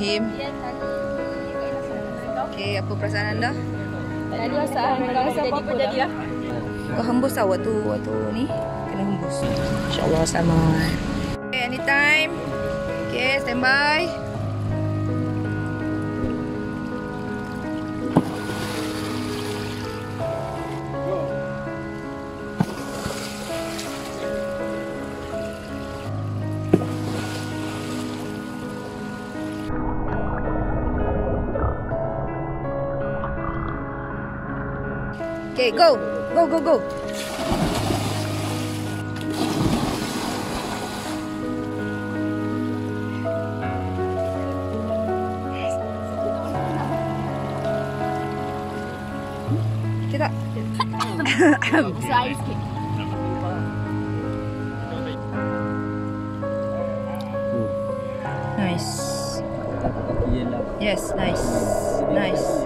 Bismillahirrahmanirrahim. Okay, apa perasaan anda? Tadi rasa apa jadi lah. Kau hembus tau waktu ni. Kena hembus. InsyaAllah selamat. Okay, anytime. Okay, standby. Okay, go. Go, go, go. Kita. Besar air sikit. Nice. Yes, nice. Nice.